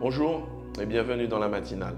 Bonjour et bienvenue dans la matinale.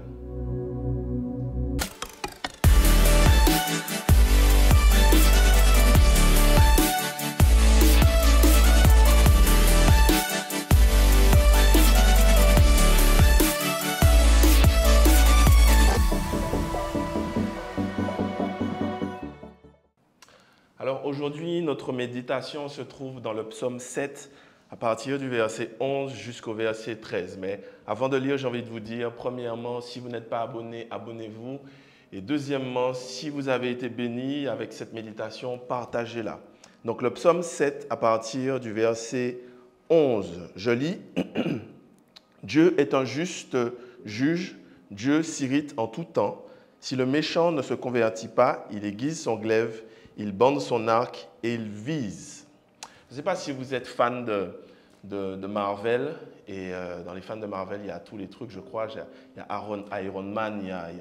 Alors aujourd'hui, notre méditation se trouve dans le psaume 7, à partir du verset 11 jusqu'au verset 13. Mais avant de lire, j'ai envie de vous dire, premièrement, si vous n'êtes pas abonné, abonnez-vous. Et deuxièmement, si vous avez été béni avec cette méditation, partagez-la. Donc le psaume 7, à partir du verset 11, je lis « Dieu est un juste juge, Dieu s'irrite en tout temps. Si le méchant ne se convertit pas, il aiguise son glaive, il bande son arc et il vise. » Je ne sais pas si vous êtes fan de Marvel. Et dans les fans de Marvel, il y a tous les trucs, je crois. Il y a Iron Man.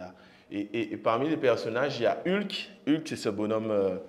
Et parmi les personnages, il y a Hulk. Hulk, c'est ce bonhomme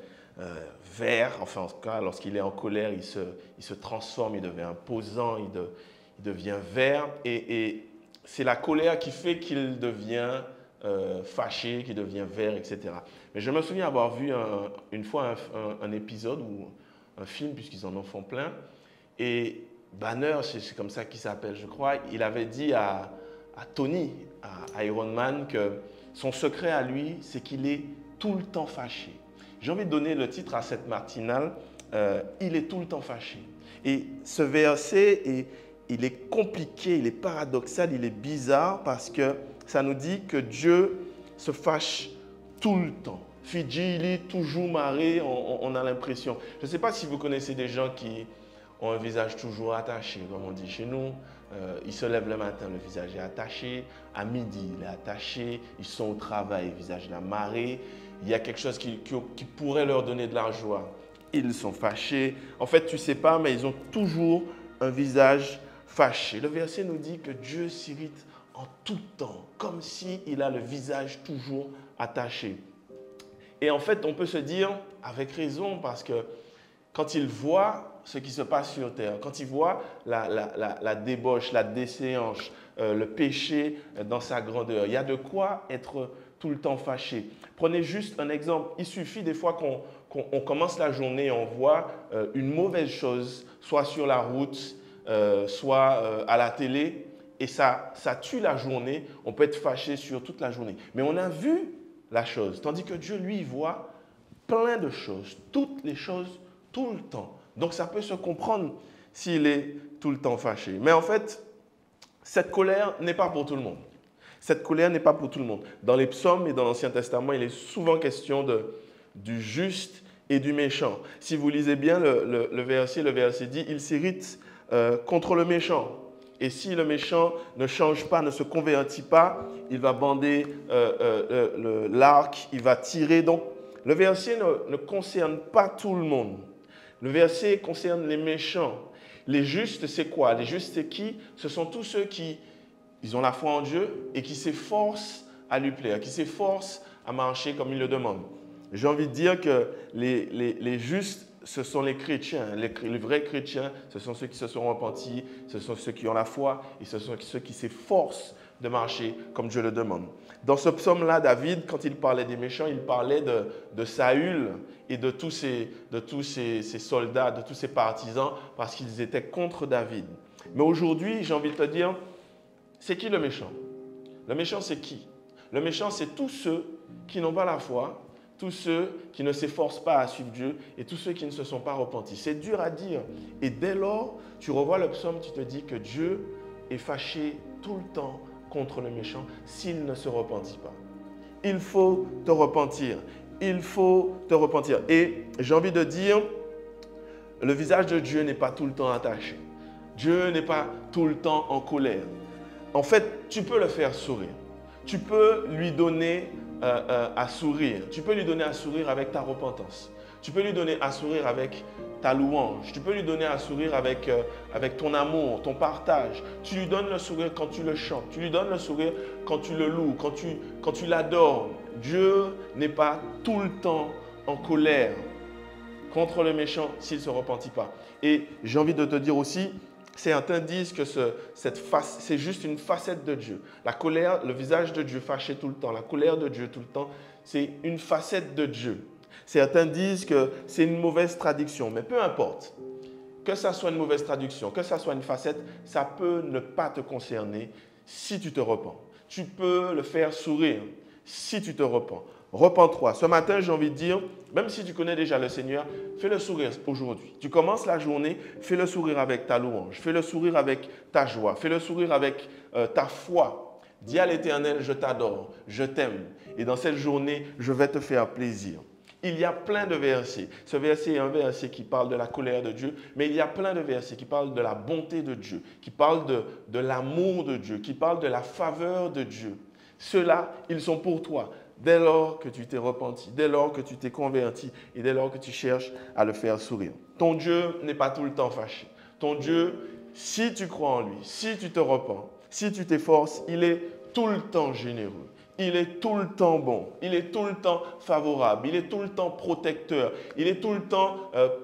vert. Enfin, en tout cas, lorsqu'il est en colère, il se transforme, il devient imposant, il devient vert. Et c'est la colère qui fait qu'il devient fâché, qu'il devient vert, etc. Mais je me souviens avoir vu une fois un épisode ou un film, puisqu'ils en font plein. Et Banner, c'est comme ça qu'il s'appelle, je crois, il avait dit à Tony, à Iron Man, que son secret à lui, c'est qu'il est tout le temps fâché. J'ai envie de donner le titre à cette matinale, il est tout le temps fâché. Et ce verset, il est compliqué, il est paradoxal, il est bizarre parce que ça nous dit que Dieu se fâche tout le temps. Fidji, il est toujours marré, on a l'impression. Je ne sais pas si vous connaissez des gens qui ont un visage toujours attaché, comme on dit chez nous. Ils se lèvent le matin, le visage est attaché. À midi, il est attaché. Ils sont au travail, le visage est marré. Il y a quelque chose qui pourrait leur donner de la joie. Ils sont fâchés. En fait, tu ne sais pas, mais ils ont toujours un visage fâché. Le verset nous dit que Dieu s'irrite en tout temps, comme s'il a le visage toujours attaché. Et en fait, on peut se dire, avec raison, parce que quand il voit ce qui se passe sur terre, quand il voit la débauche, la déséance, le péché dans sa grandeur, il y a de quoi être tout le temps fâché. Prenez juste un exemple. Il suffit des fois qu'on commence la journée et on voit une mauvaise chose, soit sur la route, soit à la télé, et ça tue la journée. On peut être fâché sur toute la journée. Mais on a vu la chose, tandis que Dieu, lui, voit plein de choses, toutes les choses, tout le temps. Donc, ça peut se comprendre s'il est tout le temps fâché. Mais en fait, cette colère n'est pas pour tout le monde. Cette colère n'est pas pour tout le monde. Dans les psaumes et dans l'Ancien Testament, il est souvent question du juste et du méchant. Si vous lisez bien le verset dit « Il s'irrite contre le méchant ». Et si le méchant ne change pas, ne se convertit pas, il va bander l'arc, il va tirer. Donc, le verset ne concerne pas tout le monde. Le verset concerne les méchants. Les justes, c'est quoi? Les justes, c'est qui? Ce sont tous ceux qui ils ont la foi en Dieu et qui s'efforcent à lui plaire, qui s'efforcent à marcher comme il le demande. J'ai envie de dire que les justes, ce sont les chrétiens. Les vrais chrétiens, ce sont ceux qui se sont repentis, ce sont ceux qui ont la foi et ce sont ceux qui s'efforcent de marcher comme Dieu le demande. Dans ce psaume-là, David, quand il parlait des méchants, il parlait de Saül et de tous ces soldats, de tous ces partisans, parce qu'ils étaient contre David. Mais aujourd'hui, j'ai envie de te dire, c'est qui le méchant? Le méchant, c'est qui? Le méchant, c'est tous ceux qui n'ont pas la foi, tous ceux qui ne s'efforcent pas à suivre Dieu et tous ceux qui ne se sont pas repentis. C'est dur à dire. Et dès lors, tu revois le psaume, tu te dis que Dieu est fâché tout le temps contre le méchant s'il ne se repentit pas. Il faut te repentir. Il faut te repentir. Et j'ai envie de dire, le visage de Dieu n'est pas tout le temps attaché. Dieu n'est pas tout le temps en colère. En fait, tu peux le faire sourire. Tu peux lui donner à sourire. Tu peux lui donner à sourire avec ta repentance. Tu peux lui donner à sourire avec ta louange. Tu peux lui donner à sourire avec ton amour, ton partage. Tu lui donnes le sourire quand tu le chantes. Tu lui donnes le sourire quand tu le loues, quand tu l'adores. Dieu n'est pas tout le temps en colère contre le méchant s'il ne se repentit pas. Et j'ai envie de te dire aussi, Certains disent que c'est juste une facette de Dieu. La colère, le visage de Dieu fâché tout le temps, la colère de Dieu tout le temps, c'est une facette de Dieu. Certains disent que c'est une mauvaise traduction, mais peu importe. Que ça soit une mauvaise traduction, que ça soit une facette, ça peut ne pas te concerner si tu te repens. Tu peux le faire sourire si tu te repens. Repens-toi. Ce matin, j'ai envie de dire, même si tu connais déjà le Seigneur, fais-le sourire aujourd'hui. Tu commences la journée, fais-le sourire avec ta louange, fais-le sourire avec ta joie, fais-le sourire avec ta foi. Dis à l'Éternel, je t'adore, je t'aime. Et dans cette journée, je vais te faire plaisir. Il y a plein de versets. Ce verset est un verset qui parle de la colère de Dieu, mais il y a plein de versets qui parlent de la bonté de Dieu, qui parlent de l'amour de Dieu, qui parlent de la faveur de Dieu. Ceux-là, ils sont pour toi. Dès lors que tu t'es repenti, dès lors que tu t'es converti et dès lors que tu cherches à le faire sourire. Ton Dieu n'est pas tout le temps fâché. Ton Dieu, si tu crois en lui, si tu te repens, si tu t'efforces, il est tout le temps généreux. Il est tout le temps bon. Il est tout le temps favorable. Il est tout le temps protecteur. Il est tout le temps,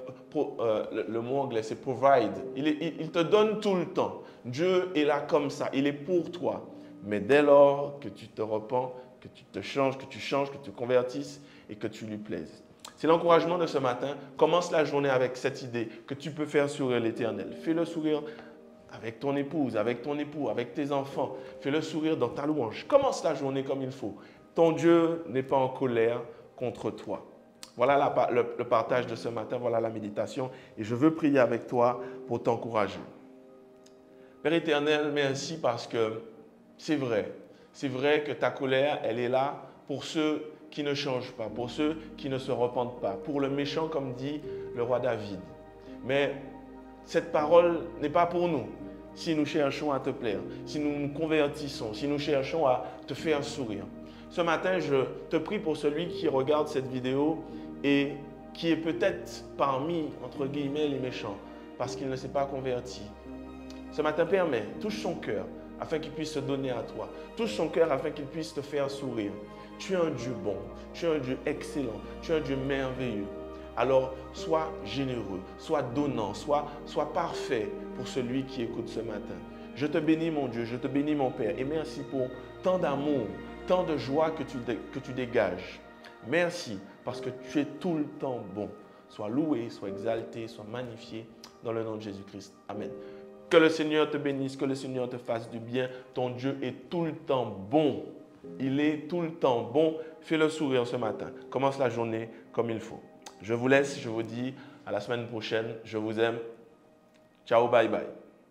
le mot anglais c'est provide. Il te donne tout le temps. Dieu est là comme ça. Il est pour toi. Mais dès lors que tu te repens, que tu te changes, que tu te convertisses et que tu lui plaises. C'est l'encouragement de ce matin. Commence la journée avec cette idée que tu peux faire sourire l'Éternel. Fais-le sourire avec ton épouse, avec ton époux, avec tes enfants. Fais-le sourire dans ta louange. Commence la journée comme il faut. Ton Dieu n'est pas en colère contre toi. Voilà le partage de ce matin, voilà la méditation. Et je veux prier avec toi pour t'encourager. Père éternel, merci parce que c'est vrai. C'est vrai que ta colère, elle est là pour ceux qui ne changent pas, pour ceux qui ne se repentent pas, pour le méchant, comme dit le roi David. Mais cette parole n'est pas pour nous. Si nous cherchons à te plaire, si nous nous convertissons, si nous cherchons à te faire sourire. Ce matin, je te prie pour celui qui regarde cette vidéo et qui est peut-être parmi, entre guillemets, les méchants, parce qu'il ne s'est pas converti. Ce matin, permets, touche son cœur, afin qu'il puisse se donner à toi. Touche son cœur afin qu'il puisse te faire sourire. Tu es un Dieu bon, tu es un Dieu excellent, tu es un Dieu merveilleux. Alors, sois généreux, sois donnant, sois parfait pour celui qui écoute ce matin. Je te bénis mon Dieu, je te bénis mon Père et merci pour tant d'amour, tant de joie que tu dégages. Merci parce que tu es tout le temps bon. Sois loué, sois exalté, sois magnifié dans le nom de Jésus-Christ. Amen. Que le Seigneur te bénisse, que le Seigneur te fasse du bien. Ton Dieu est tout le temps bon. Il est tout le temps bon. Fais-le sourire ce matin. Commence la journée comme il faut. Je vous laisse, je vous dis à la semaine prochaine. Je vous aime. Ciao, bye bye.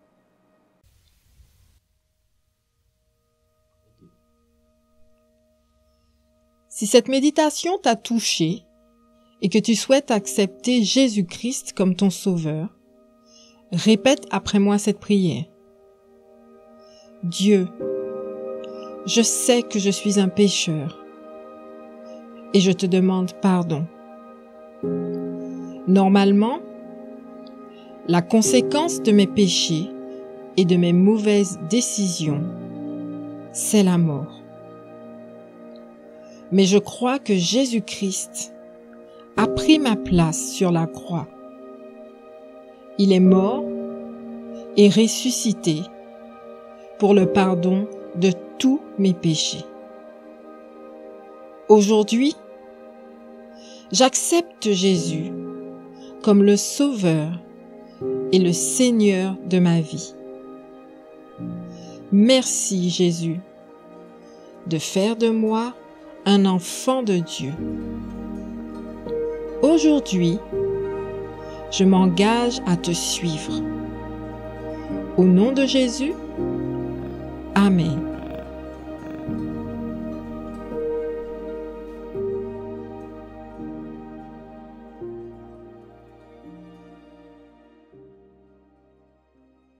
Si cette méditation t'a touché et que tu souhaites accepter Jésus-Christ comme ton sauveur, répète après moi cette prière. Dieu, je sais que je suis un pécheur et je te demande pardon. Normalement, la conséquence de mes péchés et de mes mauvaises décisions, c'est la mort. Mais je crois que Jésus-Christ a pris ma place sur la croix. Il est mort et ressuscité pour le pardon de tous mes péchés. Aujourd'hui, j'accepte Jésus comme le Sauveur et le Seigneur de ma vie. Merci Jésus de faire de moi un enfant de Dieu. Aujourd'hui, je m'engage à te suivre. Au nom de Jésus, Amen.